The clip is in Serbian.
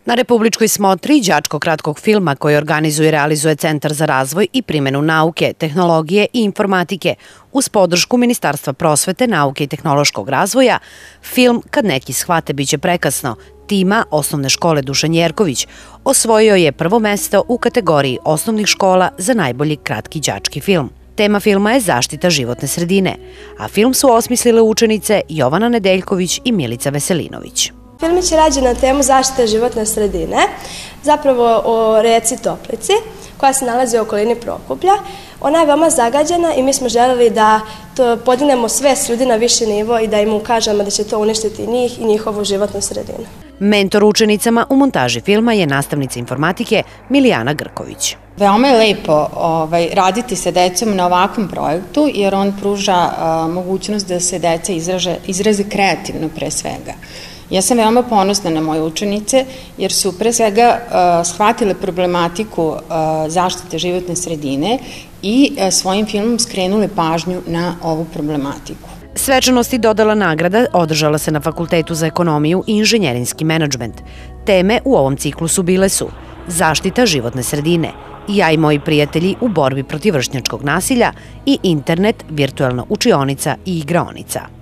Na republičkoj smotri đačkog kratkog filma koji organizuje i realizuje Centar za razvoj i primjenu nauke, tehnologije i informatike uz podršku Ministarstva prosvete, nauke i tehnološkog razvoja, film Kad neki shvate biće prekasno, tima Osnovne škole Dušan Jerković osvojio je prvo mesto u kategoriji osnovnih škola za najbolji kratki đački film. Tema filma je zaštita životne sredine, a film su osmislile učenice Jovana Nedeljković i Milica Veselinović. Filmić je rađen na temu zaštite životne sredine, zapravo o reci Toplici, koja se nalazi u okolini Prokuplja. Ona je veoma zagađena i mi smo želeli da podignemo svest ljudi na viši nivo i da im ukažemo da će to uništiti njih i njihovu životnu sredinu. Mentor učenicama u montaži filma je nastavnica informatike Milijana Grković. Veoma je lepo raditi sa decom na ovakvom projektu jer on pruža mogućnost da se deca izraze kreativno pre svega. Ja sam veoma ponosna na moje učenice jer su pre svega shvatile problematiku zaštite životne sredine i svojim filmom skrenule pažnju na ovu problematiku. Svečanost i dodala nagrada održala se na Fakultetu za ekonomiju i inženjerinski menadžment. Teme u ovom ciklusu bile su zaštita životne sredine, ja i moji prijatelji u borbi protiv vršnjačkog nasilja i internet, virtuelna učionica i igraonica.